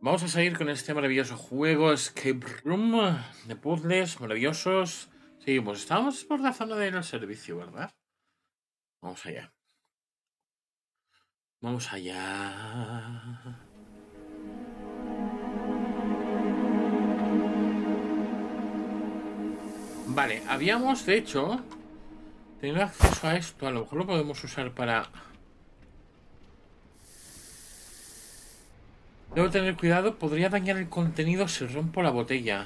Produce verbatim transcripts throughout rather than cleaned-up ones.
Vamos a seguir con este maravilloso juego Escape Room de puzzles maravillosos. Seguimos, estábamos por la zona del servicio, ¿verdad? Vamos allá. Vamos allá. Vale, habíamos de hecho tenido acceso a esto. A lo mejor lo podemos usar para... Debo tener cuidado, podría dañar el contenido si rompo la botella.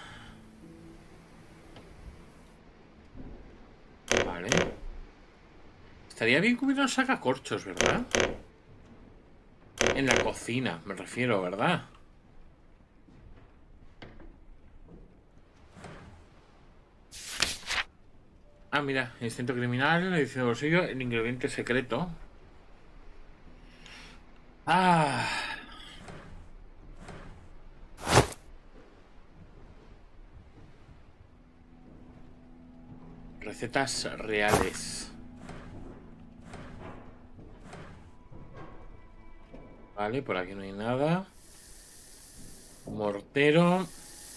Vale. Estaría bien que hubiera un sacacorchos, ¿verdad? En la cocina, me refiero, ¿verdad? Ah, mira, instinto criminal, edición de bolsillo, el ingrediente secreto. Ah. Recetas reales. Vale, por aquí no hay nada. Mortero.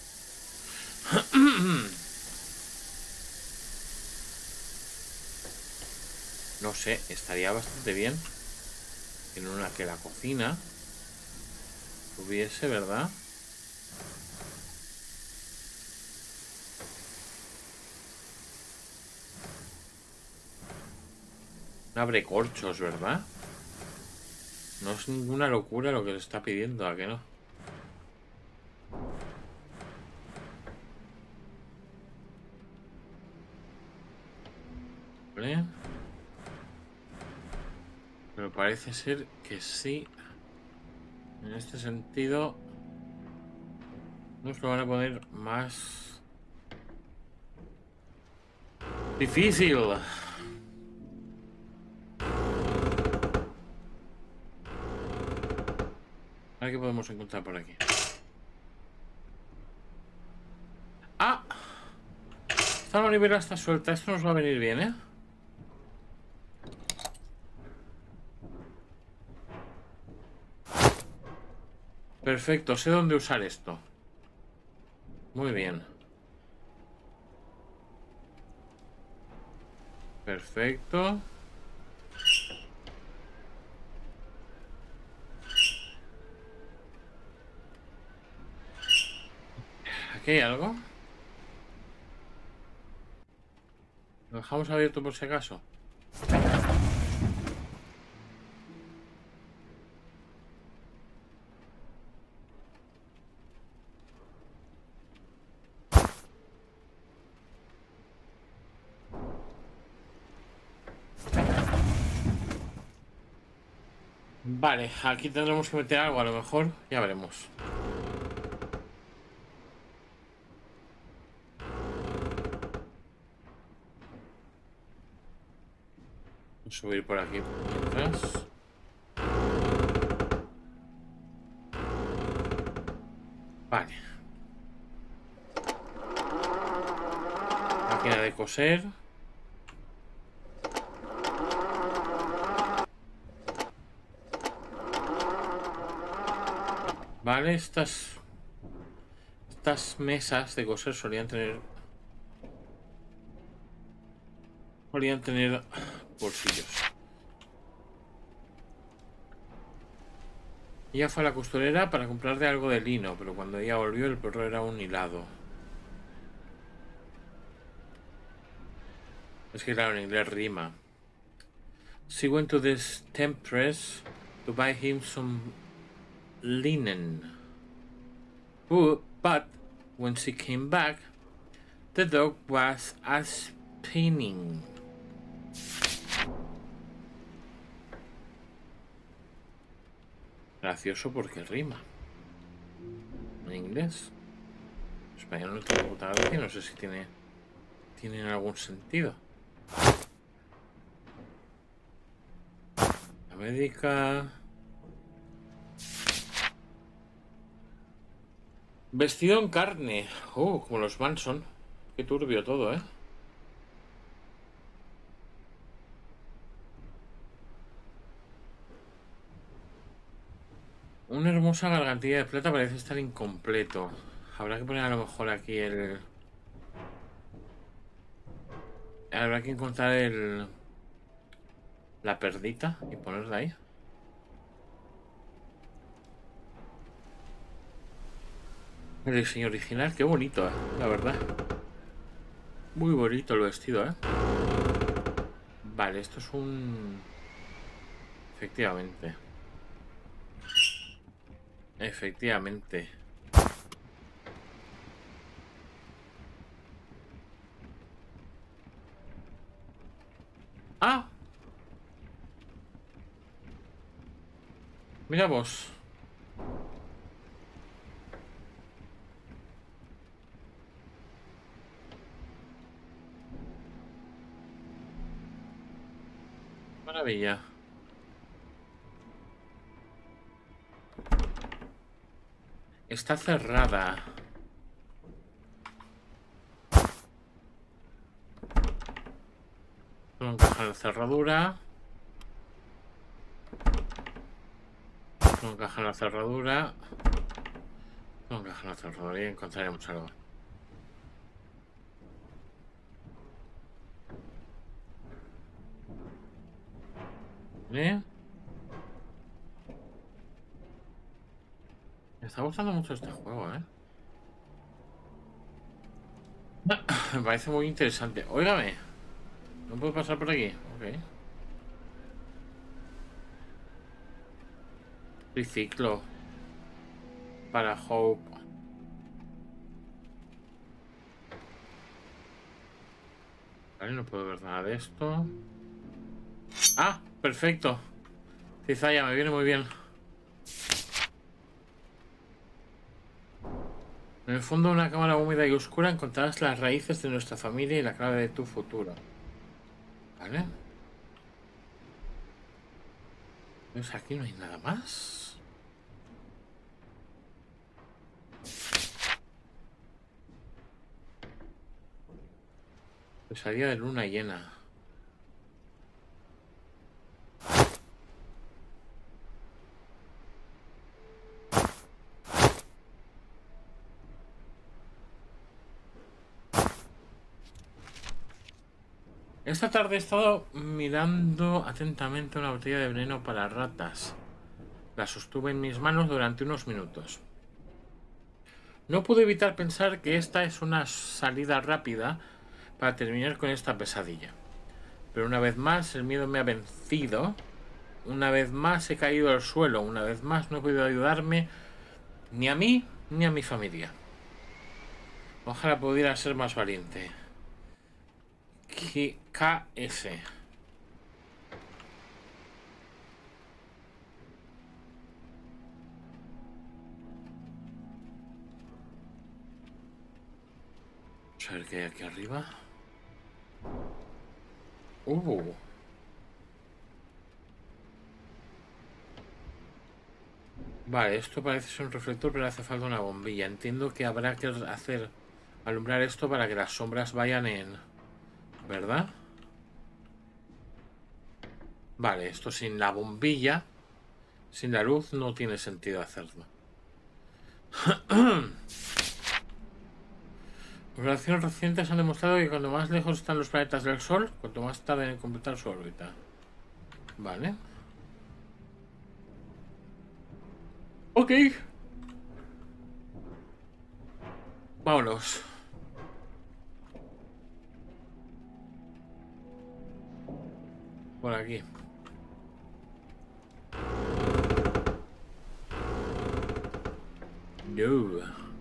No sé, estaría bastante bien en una que la cocina tuviese, ¿verdad? Un abre corchos, ¿verdad? No es ninguna locura lo que le está pidiendo, ¿a que no? ¿Vale? Pero parece ser que sí. En este sentido nos lo van a poner más difícil. A ver qué podemos encontrar por aquí. ¡Ah! Esta manivela está suelta. Esto nos va a venir bien, ¿eh? Perfecto, sé dónde usar esto. Muy bien. Perfecto. ¿Aquí hay algo? ¿Lo dejamos abierto por si acaso? Vale, aquí tendremos que meter algo a lo mejor. Ya veremos. Voy a subir por aquí mientras. Vale. Máquina de coser. Vale, estas... Estas mesas de coser solían tener... Solían tener bolsillos. Ella fue a la costurera para comprarle algo de lino, pero cuando ella volvió el perro era un hilado. Es que claro, en inglés rima. She went to this temptress to buy him some linen. But when she came back, the dog was a spinning. Gracioso porque rima. En inglés. En español no tengo puta gracia, no sé si tiene, tiene algún sentido. La médica... Vestido en carne. Oh, como los Manson. Qué turbio todo, ¿eh? Una hermosa gargantilla de plata parece estar incompleto. Habrá que poner a lo mejor aquí el... Habrá que encontrar el... la perdita y ponerla ahí. El diseño original, qué bonito, ¿eh? La verdad. Muy bonito el vestido, ¿eh? Vale, esto es un... Efectivamente. Efectivamente. ¡Ah! Mira vos. Maravilla. Está cerrada. No encaja en la cerradura. No encaja en la cerradura. No encaja en la cerradura y encontraremos algo. ¿Eh? Me está gustando mucho este juego, ¿eh? Me parece muy interesante. Óigame. ¿No puedo pasar por aquí? Ok. Triciclo. Para Hope. Vale, no puedo ver nada de esto. Ah, perfecto. Cizalla, me viene muy bien. En el fondo de una cámara húmeda y oscura encontrarás las raíces de nuestra familia y la clave de tu futuro. ¿Vale? Pues aquí no hay nada más. Pesadilla de luna llena. Esta tarde he estado mirando atentamente una botella de veneno para ratas. La sostuve en mis manos durante unos minutos. No pude evitar pensar que esta es una salida rápida para terminar con esta pesadilla. Pero una vez más el miedo me ha vencido. Una vez más he caído al suelo. Una vez más no he podido ayudarme ni a mí ni a mi familia. Ojalá pudiera ser más valiente. K S. Vamos a ver qué hay aquí arriba. Uh. Vale, esto parece ser un reflector, pero hace falta una bombilla. Entiendo que habrá que hacer alumbrar esto para que las sombras vayan en... ¿Verdad? Vale, esto sin la bombilla, sin la luz, no tiene sentido hacerlo. Observaciones recientes han demostrado que cuanto más lejos están los planetas del Sol, cuanto más tardan en completar su órbita. Vale. Ok. Vámonos. Por aquí. No.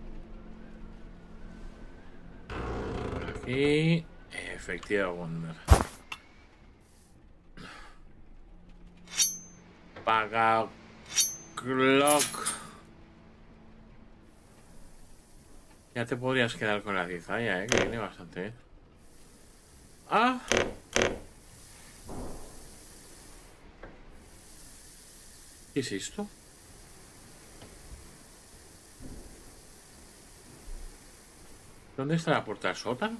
Por aquí. Efectivo Wonder. Paga Clock. Ya te podrías quedar con la cizalla, eh, que viene bastante bien. Ah. ¿Qué es esto? ¿Dónde está la puerta del sótano?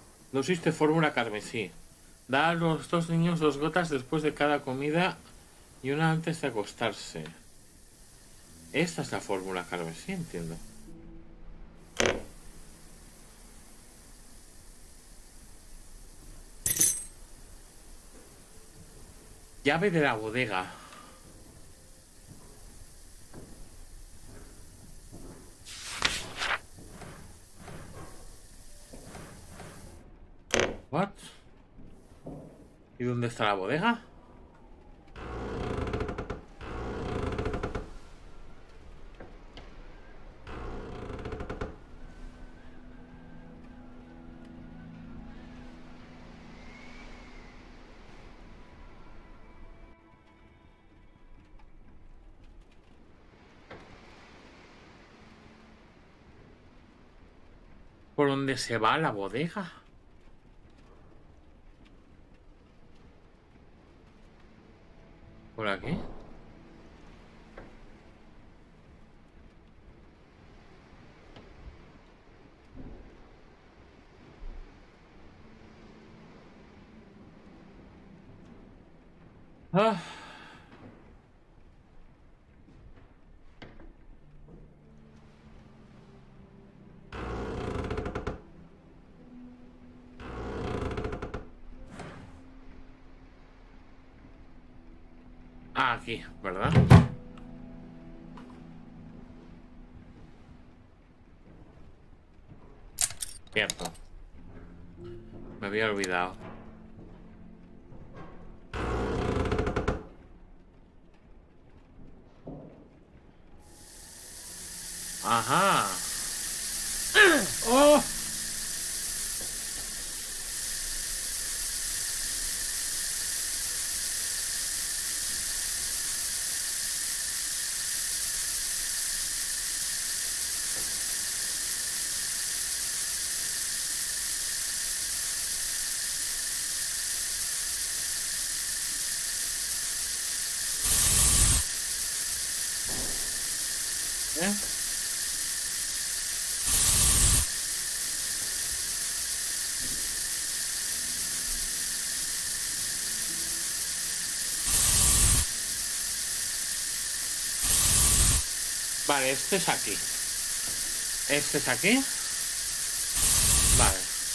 Dosis de fórmula carmesí. Da a los dos niños dos gotas después de cada comida y una antes de acostarse. Esta es la fórmula, claro, sí, entiendo. Llave de la bodega. What? ¿Y dónde está la bodega? ¿Por dónde se va la bodega? ¿Por aquí? Ah. Ah, aquí, ¿verdad? Cierto. Me había olvidado. Ajá. ¡Oh! ¿Eh? Vale, este es aquí. Este es aquí. Vale.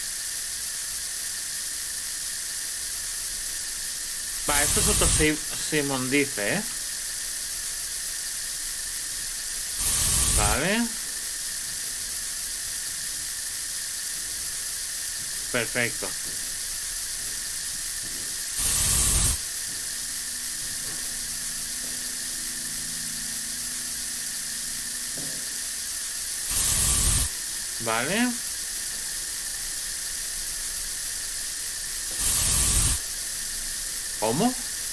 Vale, esto es otro Simón dice, ¿eh? Vale. Perfecto. Vale. ¿Cómo?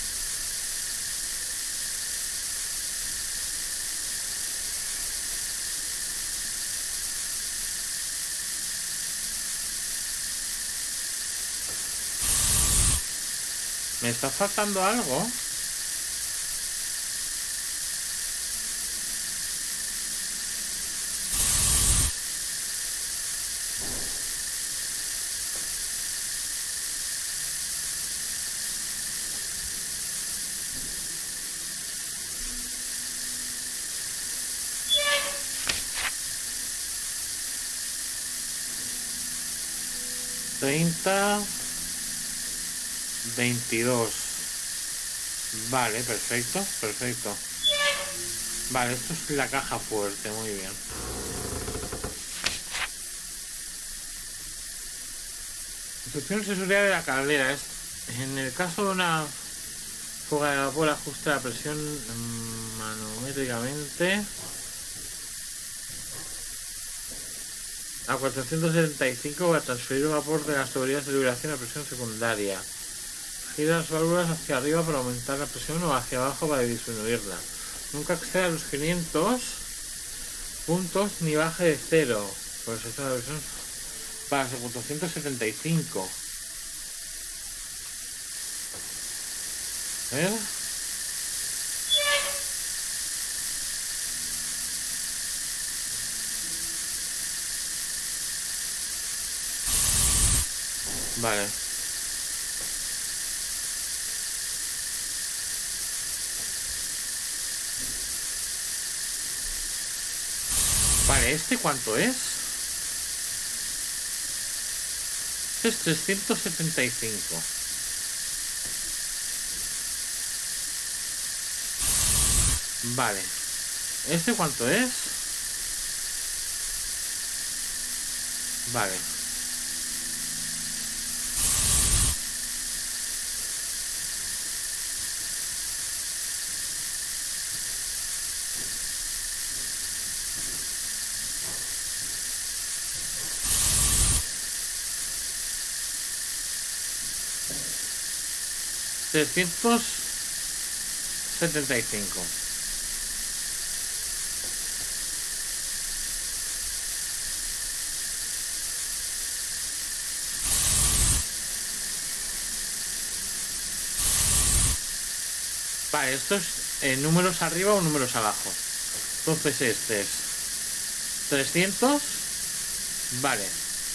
¿Me está faltando algo? treinta, veintidós. Vale, perfecto, perfecto. Vale, esto es la caja fuerte, muy bien. Instrucciones de seguridad de la caldera. Es, en el caso de una fuga de vapor, ajuste la presión manométricamente a cuatrocientos setenta y cinco para transferir el vapor de las tuberías de liberación a presión secundaria. Gira las válvulas hacia arriba para aumentar la presión o hacia abajo para disminuirla. Nunca exceda los quinientos puntos ni baje de cero. Por eso la presión para cuatrocientos setenta y cinco. A ver. Vale. Vale, ¿este cuánto es? Este es trescientos setenta y cinco. Vale. ¿Este cuánto es? Vale. trescientos setenta y cinco. Vale, esto es eh, números arriba o números abajo. Entonces este es trescientos. Vale.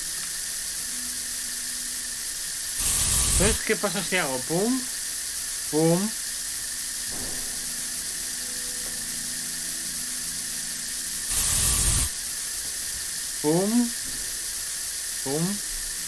Entonces, ¿qué pasa si hago pum? Pum. Pum. Pum.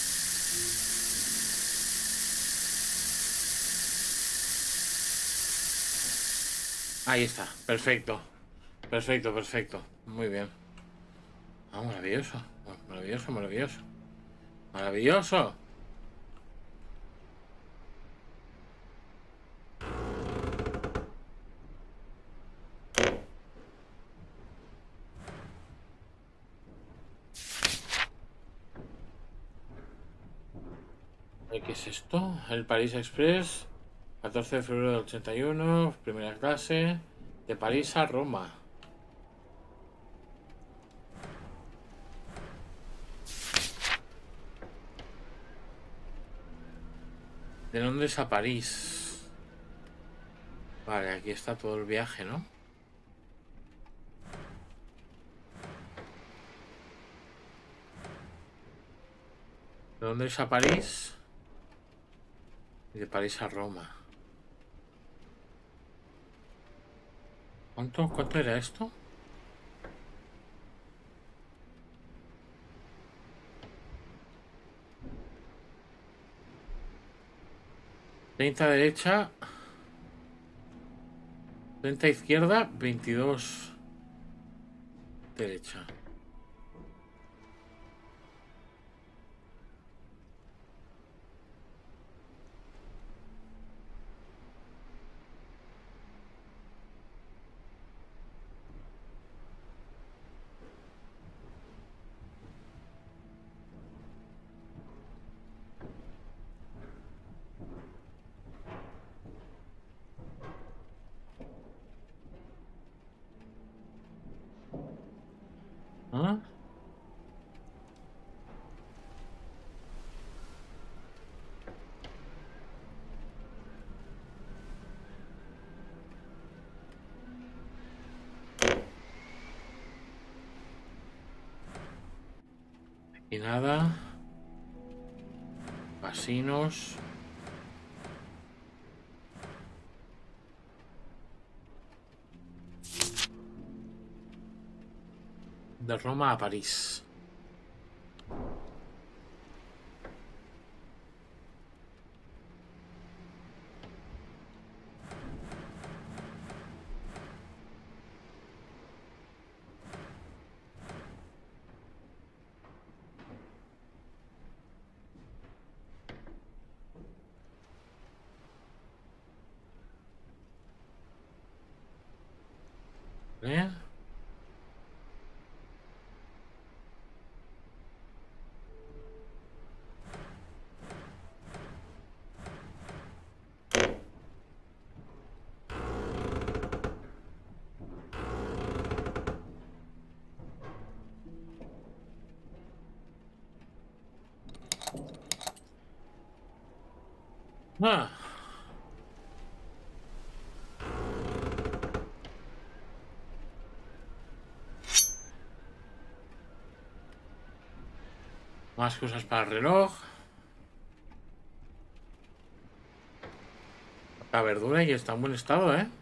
Ahí está. Perfecto. Perfecto, perfecto. Muy bien. Ah, maravilloso. Maravilloso, maravilloso. Maravilloso. ¿Qué es esto? El París Express, catorce de febrero del ochenta y uno, primera clase, de París a Roma. De Londres a París. Vale, aquí está todo el viaje, ¿no? De Londres a París. Y de París a Roma. ¿Cuánto, cuánto era esto? treinta derecha. treinta izquierda. veintidós derecha. ¿Ah? Y nada. Casinos. De Roma a París. ¿Eh? Ah. Más cosas para el reloj. La verdura y está en buen estado, ¿eh?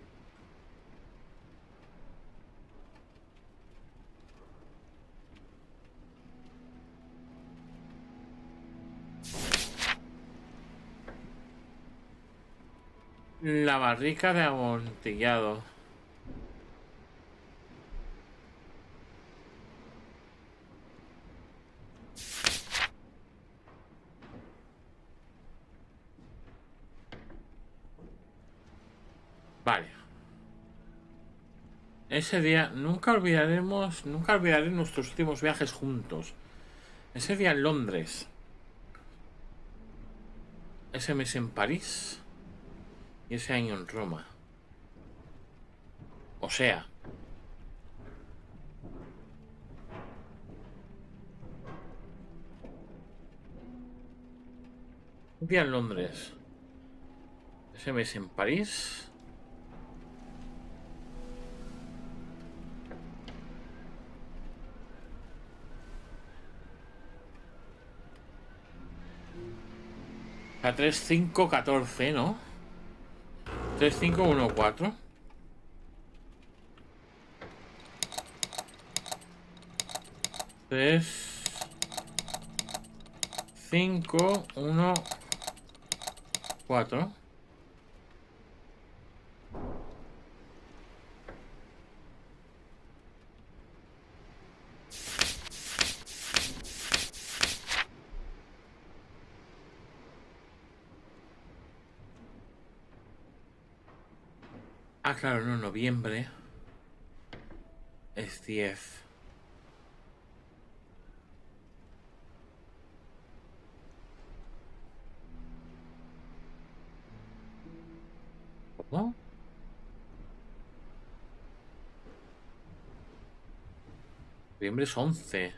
La barrica de amontillado. Vale. Ese día, nunca olvidaremos, nunca olvidaré nuestros últimos viajes juntos. Ese día en Londres. Ese mes en París. Y ese año en Roma. O sea... un día en Londres. Ese mes en París. A tres, cinco, catorce, ¿no? tres, cinco, uno, cuatro. tres, cinco, uno, cuatro. Ah, claro, no, noviembre es diez. ¿Cómo? Noviembre es once.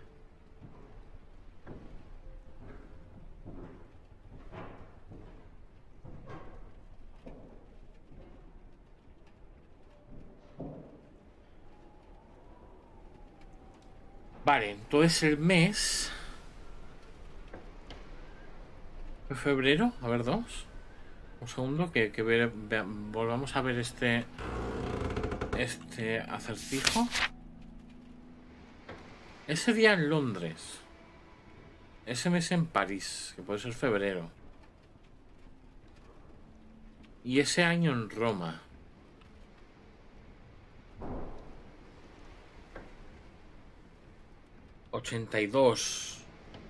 Vale, entonces el mes... febrero, a ver, dos. Un segundo, que, que ver, ve, volvamos a ver este... Este acertijo. Ese día en Londres. Ese mes en París, que puede ser febrero. Y ese año en Roma. ochenta y dos.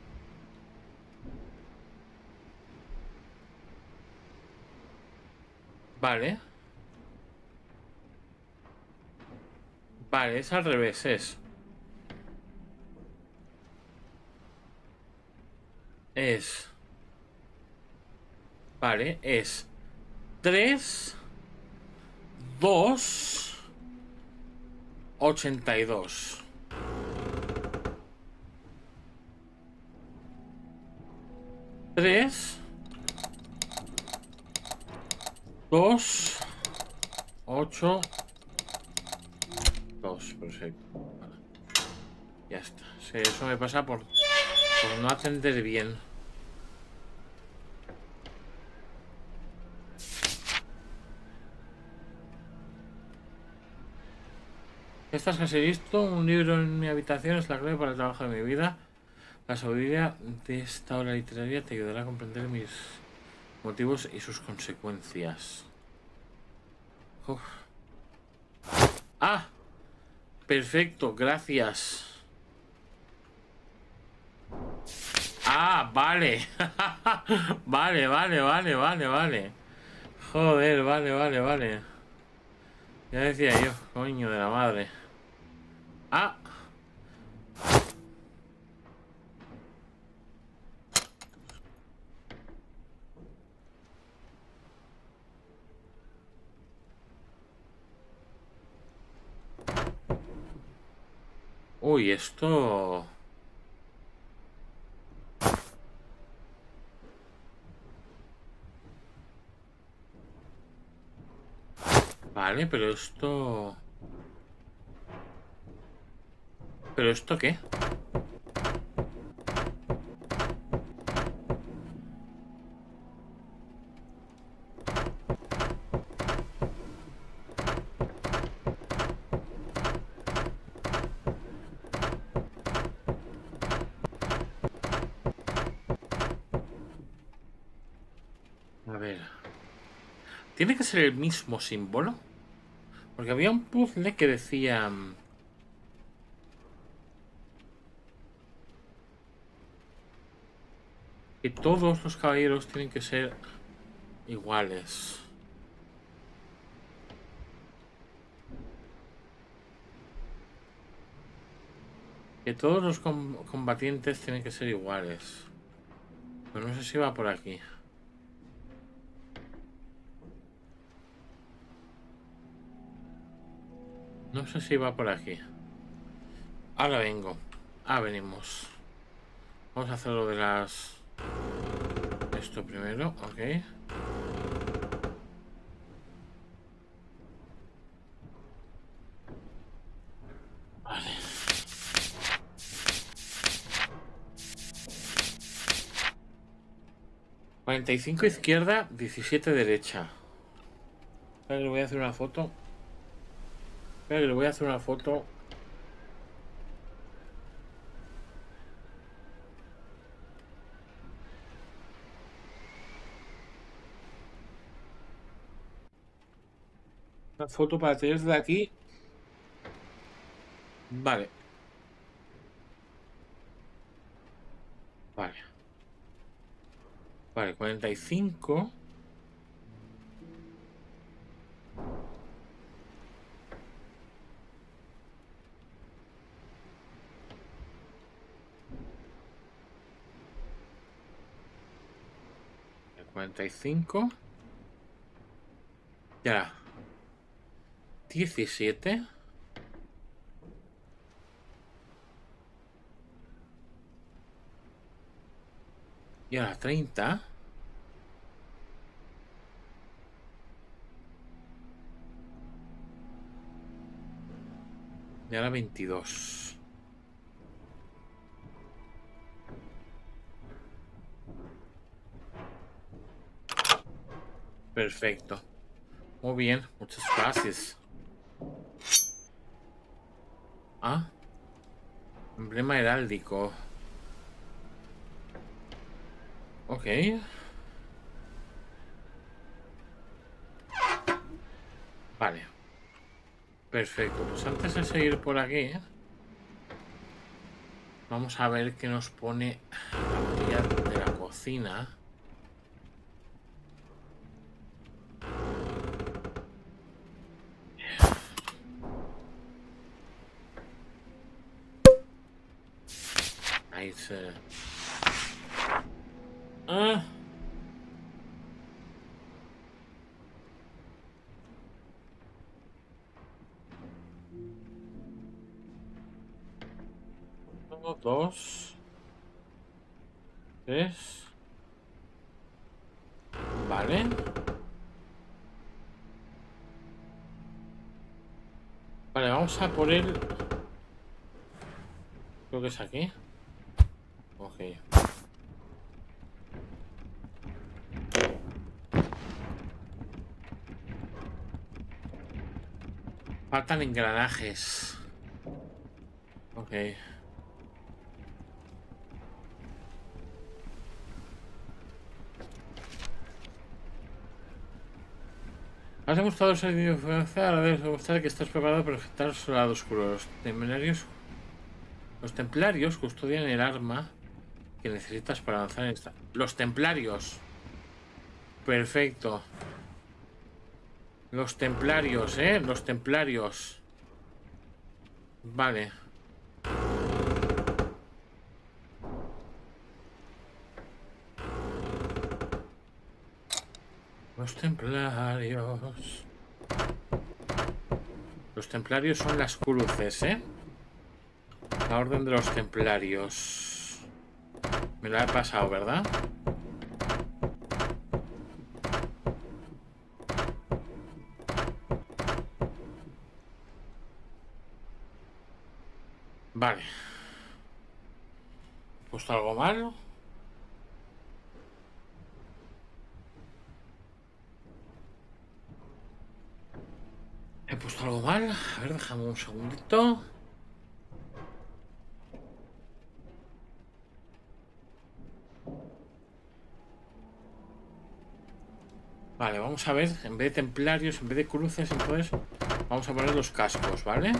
Vale. Vale, es al revés, es. Es. Vale, es. tres, dos, ochenta y dos. tres, dos, ocho, dos, perfecto. Vale. Ya está. Sí, eso me pasa por, por no atender bien. Estas que has visto, un libro en mi habitación es la clave para el trabajo de mi vida. La sabiduría de esta obra literaria te ayudará a comprender mis motivos y sus consecuencias. Uf. ¡Ah! Perfecto, gracias. Ah, vale. Vale, vale, vale, vale, vale. Joder, vale, vale, vale. Ya decía yo, coño de la madre. Ah. Uy, esto... Vale, pero esto... ¿Pero esto qué? Tiene que ser el mismo símbolo. Porque había un puzzle que decía... que todos los caballeros tienen que ser iguales. Que todos los com combatientes tienen que ser iguales. Pero no sé si va por aquí. No sé si va por aquí. Ahora vengo. Ah, venimos. Vamos a hacer lo de las... Esto primero, ok. Vale. cuarenta y cinco izquierda, diecisiete derecha. Espera que le voy a hacer una foto. Espera que le voy a hacer una foto. Una foto para tener de aquí. Vale. Vale. Vale, cuarenta y cinco. cuarenta y cinco. Ya. diecisiete. Y ahora treinta. Y ahora veintidós. Perfecto. Muy bien, muchas gracias. Ah. Emblema heráldico. Ok. Vale. Perfecto. Pues antes de seguir por aquí, vamos a ver qué nos pone la botella de la cocina. Ahí se... Ah. Uno, dos. Tres. Vale. Vale, vamos a por el... Creo que es aquí. Ok. Faltan engranajes. Ok. ¿Has demostrado ser influencia? Ahora debes demostrar que estás preparado para enfrentar su lado oscuro. Los templarios... Los templarios custodian el arma que necesitas para avanzar en esta... Los templarios. Perfecto. Los templarios, ¿eh? Los templarios. Vale. Los templarios. Los templarios son las cruces, ¿eh? La orden de los templarios. Me la he pasado, ¿verdad? Vale. ¿He puesto algo mal? ¿He puesto algo mal? A ver, déjame un segundito. Vale, vamos a ver, en vez de templarios, en vez de cruces, entonces vamos a poner los cascos, ¿vale?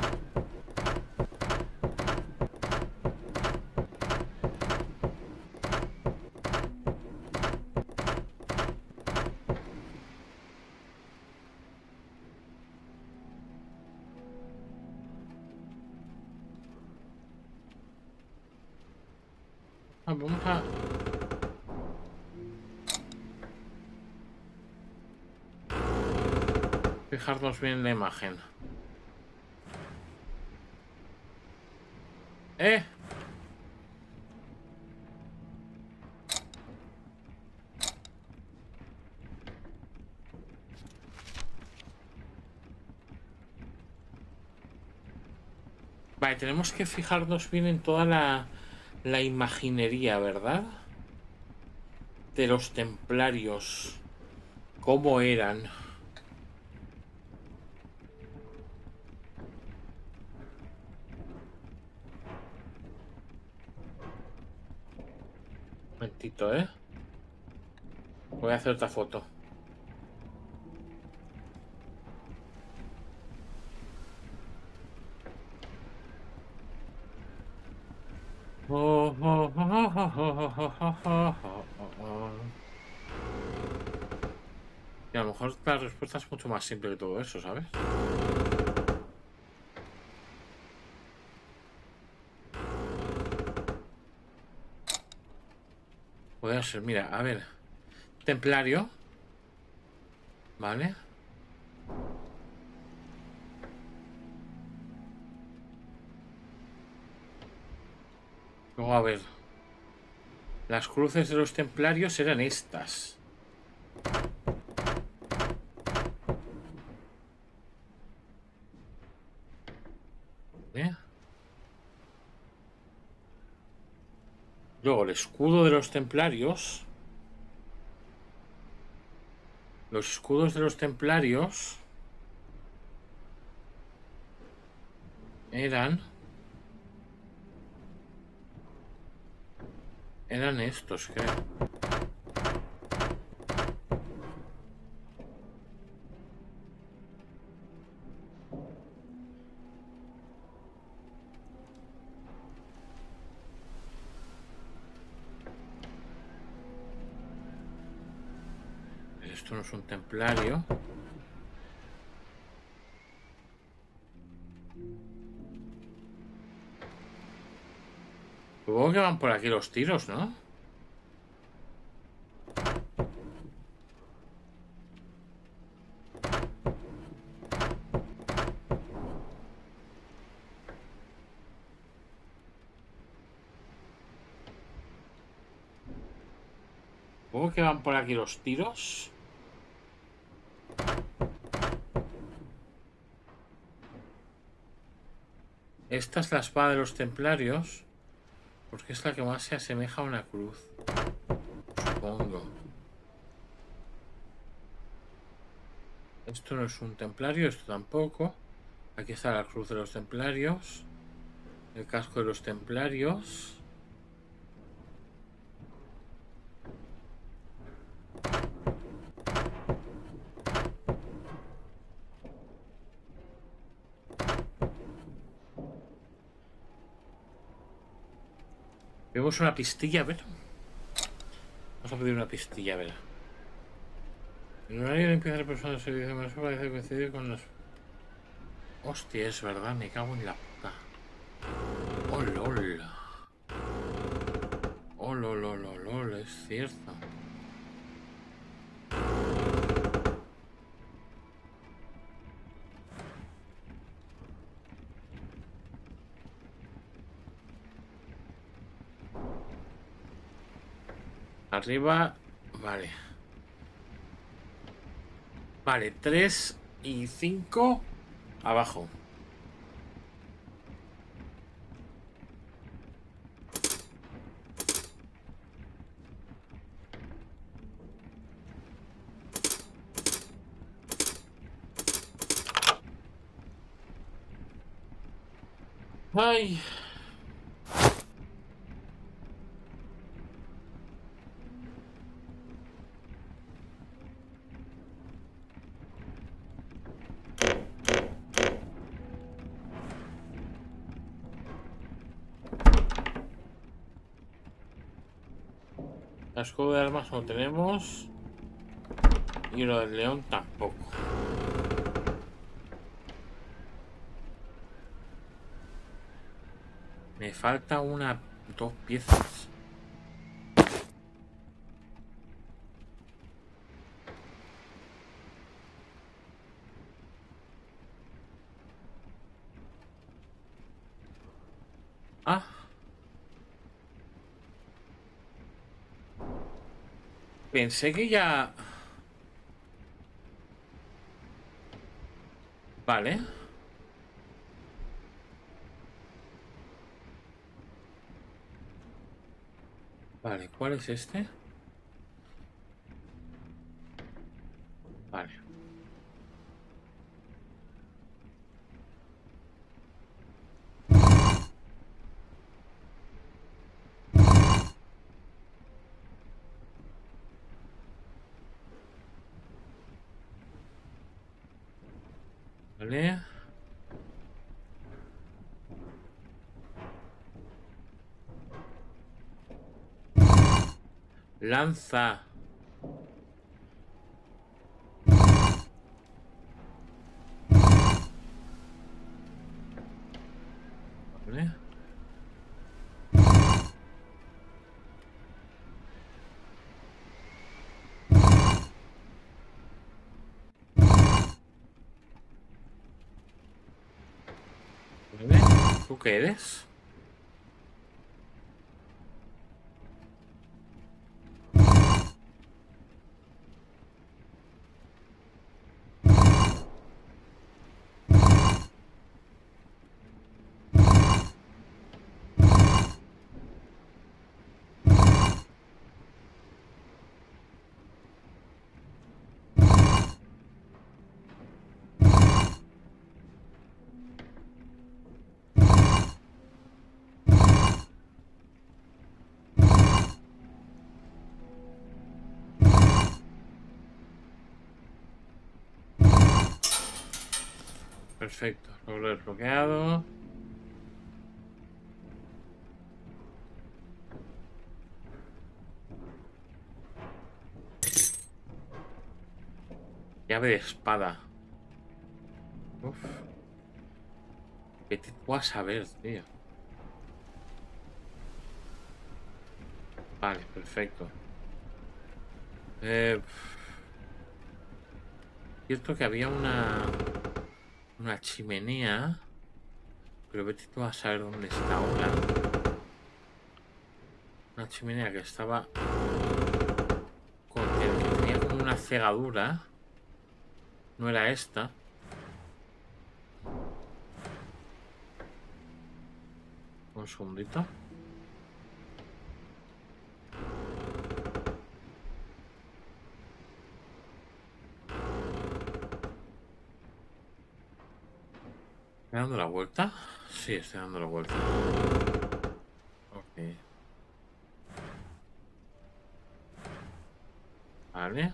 Ah, vamos a... fijarnos bien en la imagen. ¡Eh! Vale, tenemos que fijarnos bien en toda la, la imaginería, ¿verdad? De los templarios. ¿Cómo eran? Un momentito, ¿eh? Voy a hacer otra foto. Oh, oh, oh, oh, oh, oh, oh, oh, oh, oh. Y a lo mejor la respuesta es mucho más simple que todo eso, ¿sabes? Puede ser, mira, a ver. Templario. ¿Vale? Luego, a ver. Las cruces de los templarios eran estas. ¿Eh? Luego, el escudo de los templarios. Los escudos de los templarios eran... Eran estos, creo. Esto no es un templario. Supongo que van por aquí los tiros, ¿no? Supongo que van por aquí los tiros. Esta es la espada de los templarios, porque es la que más se asemeja a una cruz, supongo. Esto no es un templario, esto tampoco. Aquí está la cruz de los templarios, el casco de los templarios. Vemos una pistilla, a ver. Vamos a pedir una pistilla, a ver. El horario de limpieza de personas de servicio de mensual parece coincidir con las... Hostia, es verdad, me cago en la puta. Oh, lol. Oh, lol, lol, lol, lol, es cierto. Arriba, vale. Vale, tres y cinco abajo. Ay. Escudo de armas no tenemos. Y lo del león tampoco. Me falta una... dos piezas. Ah. Pensé que ya... Vale. Vale, ¿cuál es este? Vale. Vale. Lanza. Vale. Vale. ¿Tú qué eres? Perfecto, logro desbloqueado. Llave de espada. Uf. Vete tú a saber, tío. Vale, perfecto. Eh, cierto que había una... Una chimenea. Pero vete tú a saber dónde está ahora. Una chimenea que estaba... Con que tenía como una cegadura. No era esta. Un segundito. ¿Estoy dando la vuelta? Sí, estoy dando la vuelta. Ok. Vale.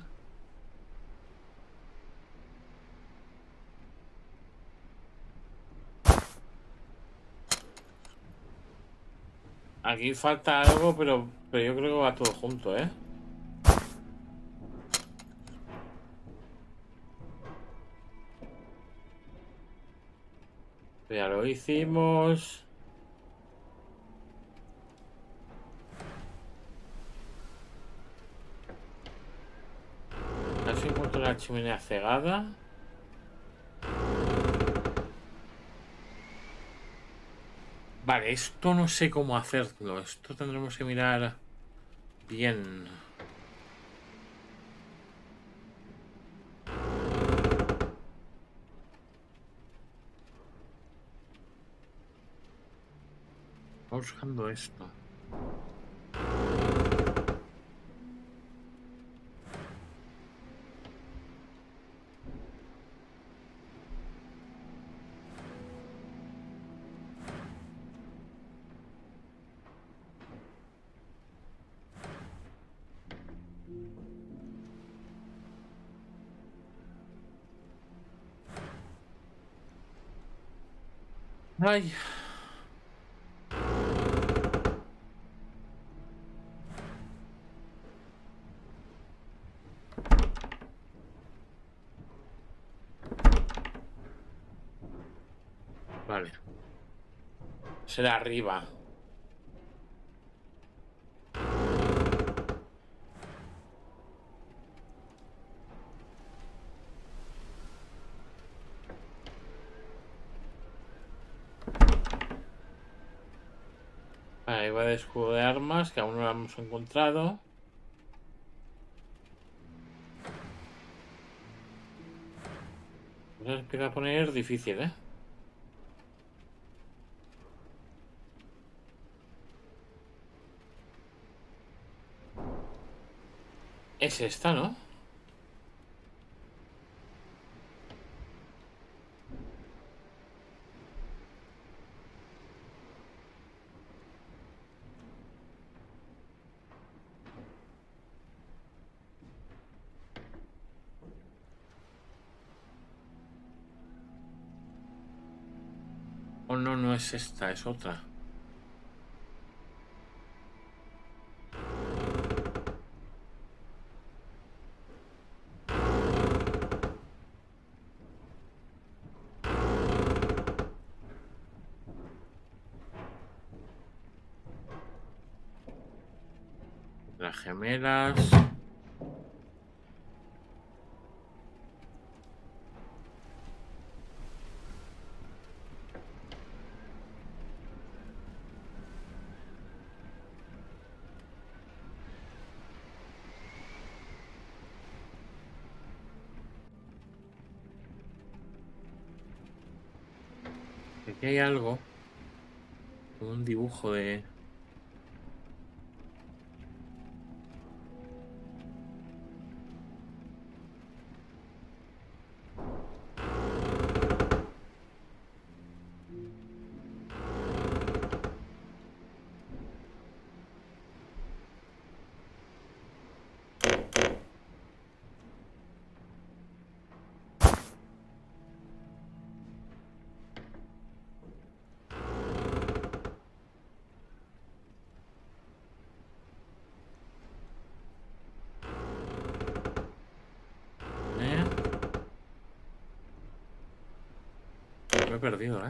Aquí falta algo, pero, pero yo creo que va todo junto, ¿eh? Ya lo hicimos. Casi encuentro la chimenea cegada. Vale, esto no sé cómo hacerlo. Esto tendremos que mirar bien. Estamos buscando esto. Ay. será arriba. Ahí va de escudo de armas, que aún no lo hemos encontrado. Se empieza a poner difícil, ¿eh? Es esta, ¿no? Oh, no, no es esta, es otra. Las gemelas. Aquí hay algo. Un dibujo de... ¿Eh? Lo he perdido, ¿eh?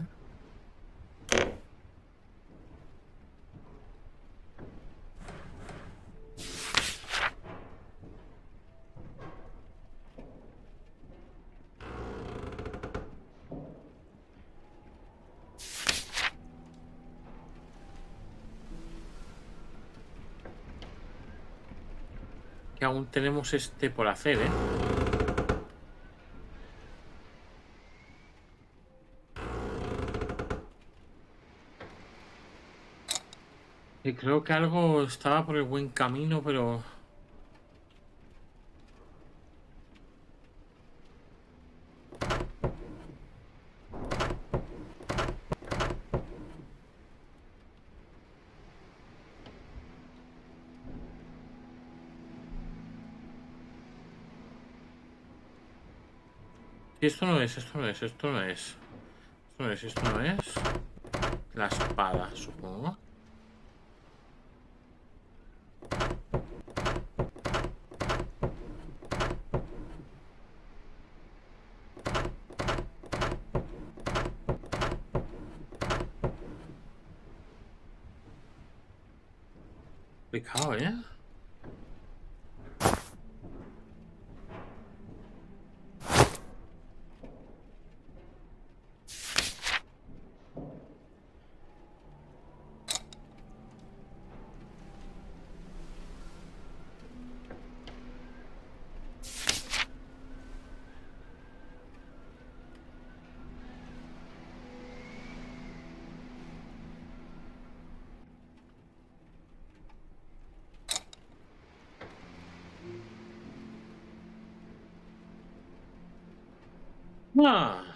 Que aún tenemos este por hacer, ¿eh? Y creo que algo estaba por el buen camino, pero... Esto no es, esto no es, esto no es. Esto no es, esto no es. La espada, supongo. Complicado, ¿eh? Ah.